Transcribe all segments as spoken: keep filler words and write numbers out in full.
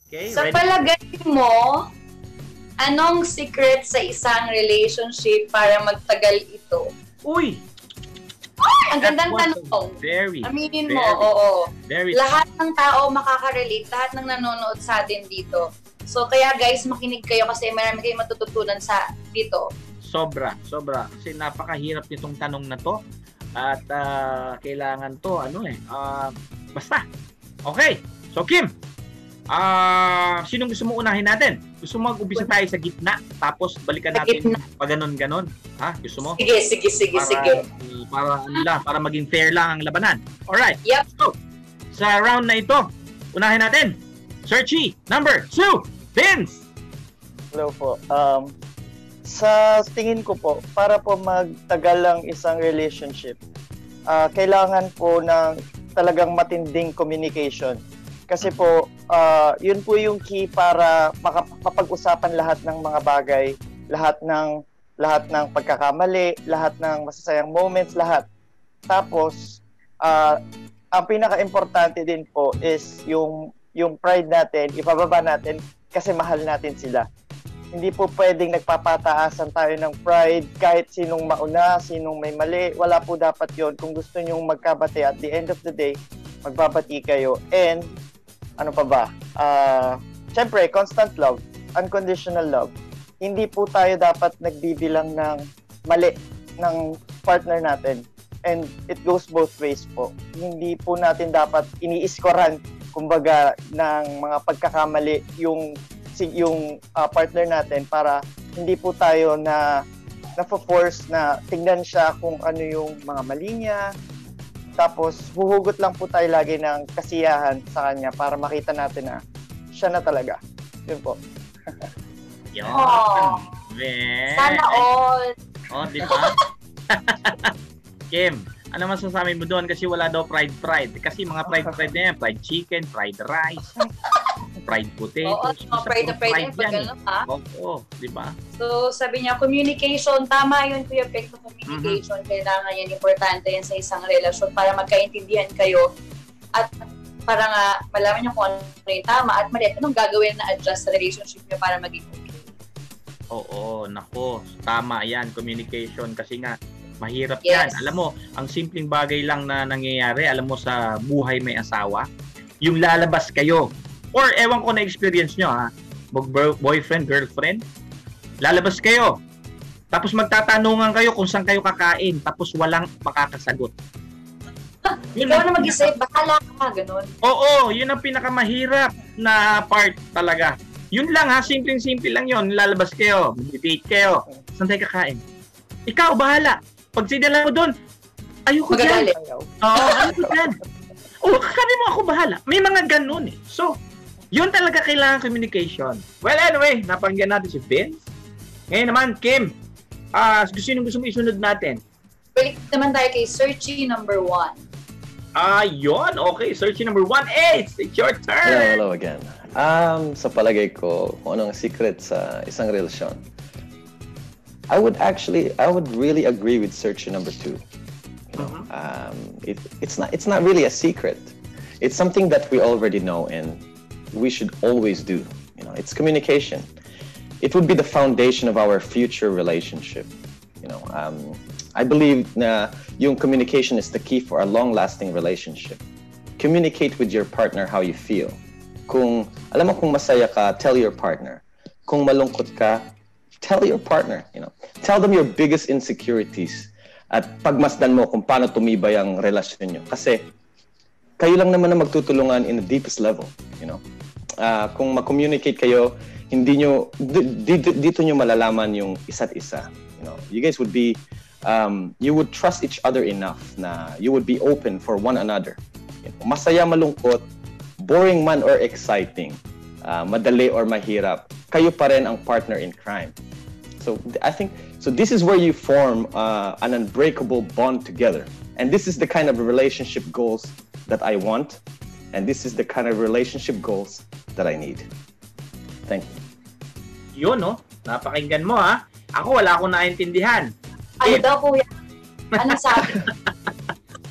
Okay, Sa ready? palagay mo, anong secret sa isang relationship para magtagal ito? Uy! Ay, ang That gandang was a tanong. Very, Aminin mo, very, oo. very Lahat ng tao makaka-relate, lahat ng nanonood sa atin dito. So, kaya guys, makinig kayo kasi marami kayong matututunan sa dito. sobra, sobra. Kasi napakahirap nitong tanong na to. At ah, kailangan to, ano eh, ah, basta. Okay, so Kim, ah sinong gusto mo unahin natin? Gusto mo mag-umpisa tayo sa gitna, tapos balikan Sa natin gitna. pa ganon-ganon? Ha? Gusto mo? Sige, sige, sige, Para, sige. para, ano lang, para maging fair lang ang labanan. Alright, Yep. so, sa round na ito, unahin natin, Searchy, number two, Vince! Hello po. Um, sa tingin ko po, para po magtagal ang isang relationship, ah, kailangan po ng talagang matinding communication. Kasi po, ah, yun po yung key para makap- mapag-usapan lahat ng mga bagay, lahat ng lahat ng pagkakamali, lahat ng masasayang moments, lahat. Tapos, ah, ang pinaka-importante din po is yung yung pride natin, ipababa natin kasi mahal natin sila. Hindi po pwedeng nagpapataasan tayo ng pride kahit sinong mauna, sinong may mali. Wala po dapat yon. Kung gusto nyong magkabati at the end of the day, magbabati kayo. And, ano pa ba? Uh, Siyempre, constant love, unconditional love. Hindi po tayo dapat nagbibilang ng mali ng partner natin. And it goes both ways po. Hindi po natin dapat iniiskoran, kumbaga, ng mga pagkakamali yung yung uh, partner natin para hindi po tayo na na-force na tingnan siya kung ano yung mga mali niya. Tapos, huhugot lang po tayo lagi ng kasiyahan sa kanya para makita natin na siya na talaga. Yun po. Yun. Oh. Vince. Sana all. Oh, di ba? Kim, ano masasabi mo doon? Kasi wala daw fried fried. Kasi mga fried fried na yan, fried chicken, fried rice, fried potatoes. Oo, no, pride na pride yan pag gano'n ha. Oo, di ba? So, sabi niya, communication, tama yun, Kuya Pek, na communication. Mm-hmm. Kailangan yan, importante yan sa isang relasyon para magkaintindihan kayo at para nga malaman niyo kung ano yung tama at mali, anong gagawin na adjust sa relationship niyo para maging okay. Oo, nako, tama yan, communication. Kasi nga, mahirap Yes. yan. Alam mo, ang simpleng bagay lang na nangyayari, alam mo sa buhay may asawa, yung lalabas kayo, or ewan ko na experience nyo ha, boyfriend, girlfriend, lalabas kayo, tapos magtatanungan kayo kung saan kayo kakain, tapos walang makakasagot. Yun Ikaw na mag-isip, bahala ka, ganun. Oo, yun ang pinakamahirap na part talaga. Yun lang ha, simpleng-simple lang yun, lalabas kayo, mag-date kayo, saan tayo kakain? Ikaw, bahala. Pag sinala mo doon, ayoko dyan. Oo, ayoko dyan. Oo, kakanin mo ako bahala. May mga ganun eh. So, yun talaga kailangan communication. Well, anyway, napanggan natin si Vince. Ngayon naman, Kim, uh, gusto nyo gusto mo isunod natin? Balik naman tayo kay Searchy number one. Ah, yun. Okay, Searchy number one. Ace, it's your turn. Hello, hello again. Um, sa palagay ko, kung anong secret sa isang relasyon, I would actually, I would really agree with Searchy number two. You know, uh-huh. um, it, it's not, it's not really a secret. It's something that we already know and we should always do. You know, it's communication. It would be the foundation of our future relationship. You know, um, I believe na yung communication is the key for a long-lasting relationship. Communicate with your partner how you feel. Kung alam mo kung masaya ka, tell your partner. Kung malungkot ka, tell your partner. You know, tell them your biggest insecurities at pagmasdan mo kung paano tumibay ang relasyon nyo. Kasi kayo lang naman na magtutulungan in the deepest level. You know. Uh, kung mag-communicate kayo, hindi nyo, dito, dito nyo malalaman yung isa't isa. You know, you guys would be, um, you would trust each other enough na you would be open for one another. You know, masaya, malungkot, boring man or exciting, uh, madali or mahirap, kayo pa rin ang partner in crime. So I think, so this is where you form uh, an unbreakable bond together. And this is the kind of relationship goals that I want. And this is the kind of relationship goals that I need. Thank you. Yun, no? Napakinggan mo, ha? Ako, wala akong naintindihan. Ano daw, kuya? Ano sabi?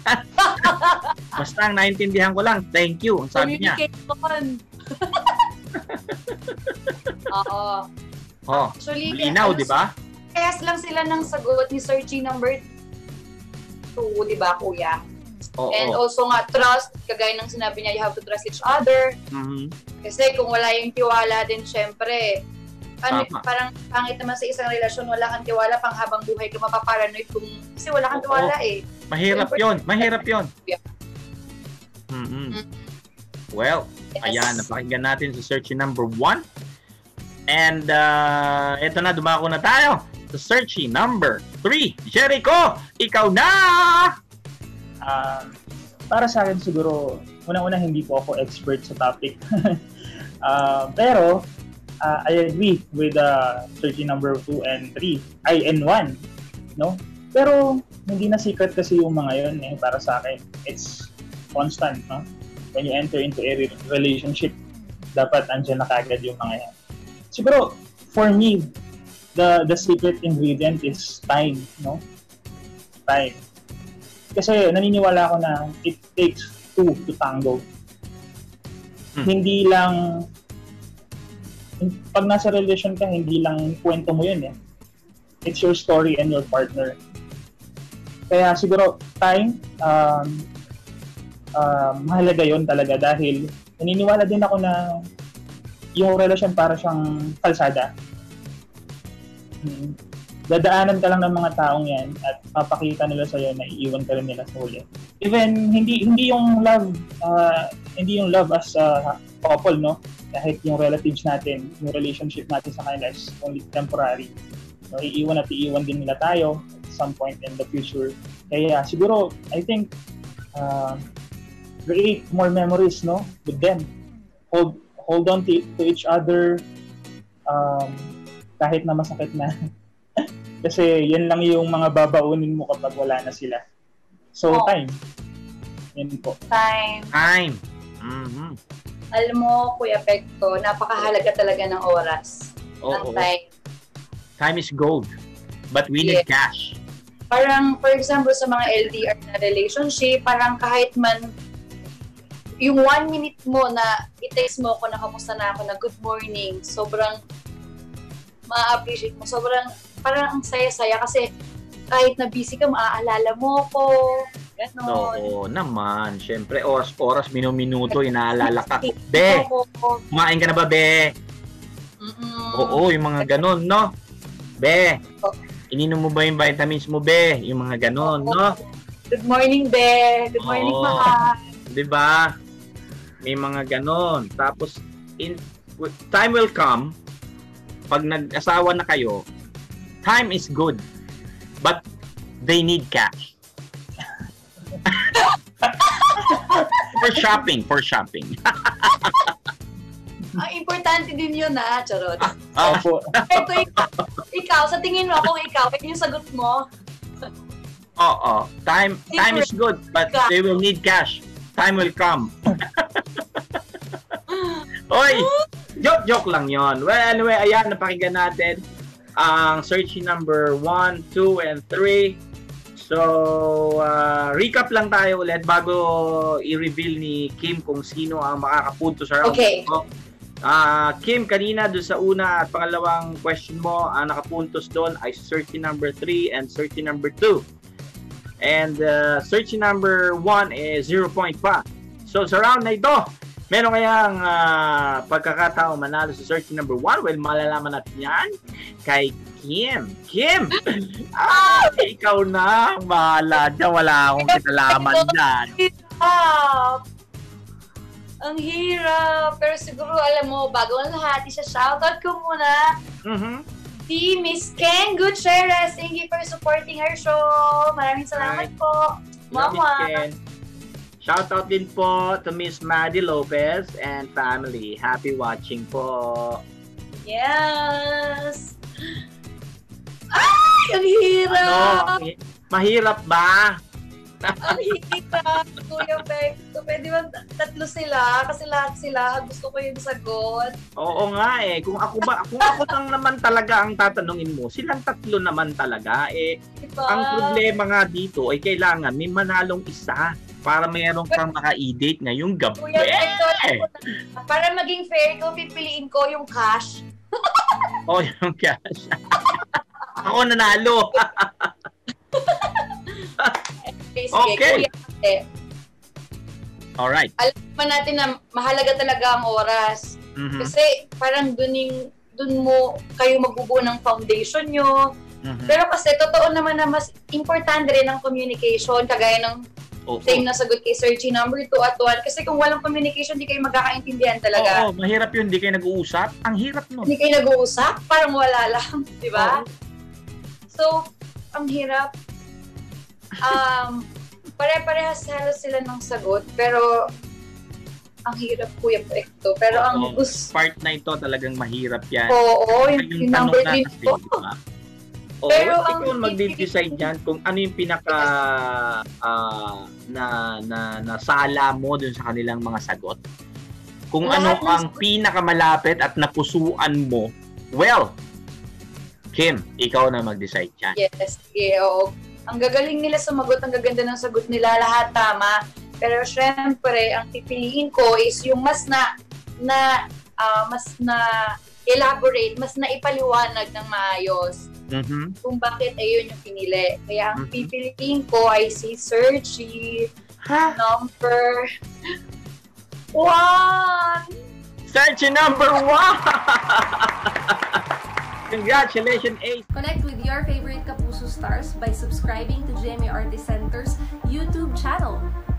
Basta ang naintindihan ko lang, thank you. Ang sabi niya. Communication. Oo. Oh, Actually, linaw, ano, di ba? Kaya lang sila ng sagot ni Sir G number two, di ba, kuya? Oo. And also nga, trust, kagaya ng sinabi niya, you have to trust each other. Mhm. Kasi kung wala yung tiwala din, syempre, ano, Tama. parang pangit naman sa isang relasyon, wala kang tiwala, pang habang buhay ka mapaparanoid kung, kasi wala kang Oo. tiwala eh. Mahirap So, 'yon, mahirap 'yon. Yeah. Mhm. Well, Yes. ayan, napakinggan natin si search number one. And uh, eto na, dumako na tayo sa searching number three. Jericho, ikaw na! Um, para sa akin siguro, unang-una hindi po ako expert sa topic. uh, pero, uh, I agree with uh, searching number two and three. Ay, and one. No? Pero, hindi na secret kasi yung mga yun eh, para sa akin. It's constant, no? When you enter into a re- relationship, dapat andyan na kagad yung mga yan. Siguro, for me, the the secret ingredient is time, no? Time. Kasi naniniwala ako na it takes two to tango. Hmm. Hindi lang, pag nasa relation ka, hindi lang kwento mo yun eh. It's your story and your partner. Kaya siguro, time, um, uh, mahalaga yun talaga dahil naniniwala din ako na yung relasyon para siyang kalsada. Hmm. Dadaanan ka lang ng mga taong yan at papakita nila sa'yo na iiwan ka rin nila sa huli. Even hindi hindi yung love uh, hindi yung love as a couple, no? Kahit yung relatives natin, yung relationship natin sa kanila is only temporary. No, iiwan at iiwan din nila tayo at some point in the future. Kaya siguro, I think uh, create more memories, no, with them. Hold hold on to, to each other um, kahit na masakit na. Kasi yan lang yung mga babaunin mo kapag wala na sila. So, Oh. time. Yan po. Time. Time. Mhm. Alam mo, Kuya Pekto, napakahalaga talaga ng oras. Oo. Ng time. Time is gold. But we need Yeah. cash. Parang, for example, sa mga L D R na relationship, parang kahit man yung one minute mo na i-text mo ako na kamusta na ako na good morning, sobrang ma-appreciate mo. Sobrang, parang ang saya-saya kasi kahit na busy ka, maaalala mo ko. Ganon. Oo naman. Siyempre, oras-oras, minuminuto, inaalala ka. Be, Oo. kumain ka na ba, be? Mm-mm. Oo, yung mga ganon, no? Be, Oo. ininom mo ba yung vitamins mo, be? Yung mga ganon, no? Good morning, Be. Good morning, Oo. mahal. Di ba? May mga ganon. Tapos, in time will come, pag nag-asawa na kayo, time is good, but they need cash. For shopping, for shopping. Ah, importante din yun, ah. Charot. Ah, Opo. Ito, ikaw, ikaw, sa tingin mo, kung ikaw, ito yung sagot mo, Oo. Time time is good, but they will need cash. Time will come. Oy! Joke, joke lang yon. Well, anyway, ayan, napakinggan natin ang searching number one, two, and three. So, uh, recap lang tayo ulit bago i-reveal ni Kim kung sino ang makakapunto sa round. Okay. Uh, Kim, kanina doon sa una at pangalawang question mo, ang nakapuntos doon ay searching number three and searching number two. And uh, searching number one is zero point pa. So sa round na ito, meron kayang uh, pagkakataong manalo sa searching number one? Well, malalaman natin yan kay Kim. Kim! Ah, ikaw na. Bahala dyan. Wala akong kinalaman dyan. hirap. Ang hirap. Pero siguro, alam mo, bago ang lahat, isa-shoutout ko muna Mhm. si Miss Ken Gutierrez. Thank you for supporting our show. Maraming salamat Right. po. Mama. Shout out din po to Miss Maddie Lopez and family. Happy watching po. Yes. Ay, ang hirap. Ano? Mahirap ba? Ang hirap, Kuya Pekto. Pwede ba tatlo sila? Kasi lahat sila, gusto ko yung sagot. Oo nga eh. Kung ako ba, kung ako lang naman talaga ang tatanungin mo, silang tatlo naman talaga eh. Diba? Ang problema nga dito ay kailangan may manalong isa para mayroon kang maka-e-date ngayong gabi. Kuya Hector, para maging fair ko, pipiliin ko yung cash. Oh, yung cash. Ako nanalo. Okay. Okay. Kuya, eh, Alright. alam naman natin na mahalaga talaga ang oras. Mhm. Kasi parang dun, yung, dun mo kayo magbubuo ng foundation nyo. Mhm. Pero kasi totoo naman na mas importante rin ang communication, kagaya ng Oo. same na sagot kay Sir G, number two at one. Kasi kung walang communication, di kayo magkakaintindihan talaga. Oo, mahirap yun. Hindi kayo nag-uusap. Ang hirap nun. Hindi kayo nag-uusap, parang wala lang, di ba? Oo. So, ang hirap. Um, pare-parehas halos sila ng sagot, pero ang hirap, Kuya Pekto. Pero ang Oo. gusto, Part na ito talagang mahirap yan. oo, yung, Yung yung number tanong three na kasi, po. diba? Oo, Pero ikaw ang- ang mag-decide dyan kung ano yung pinaka ah, na, na, na sala mo dun sa kanilang mga sagot. Kung ano Lahat ng ang sagot. pinakamalapit at napusuan mo, well, Kim, ikaw na mag-decide dyan. Yes, sige, oo. Ang gagaling nila sumagot, ang gaganda ng sagot nila, lahat tama. Pero syempre, ang pipiliin ko is yung mas na, na ah, mas na elaborate, mas na ipaliwanag ng maayos Mhm. kung bakit ayun yung pinili. Kaya ang Mhm. pipiliin ko ay si Sir G, Ha? number one. Search yung number one! Congratulations, Ace! Connect with your favorite Kapuso stars by subscribing to J M A Artist Center's YouTube channel.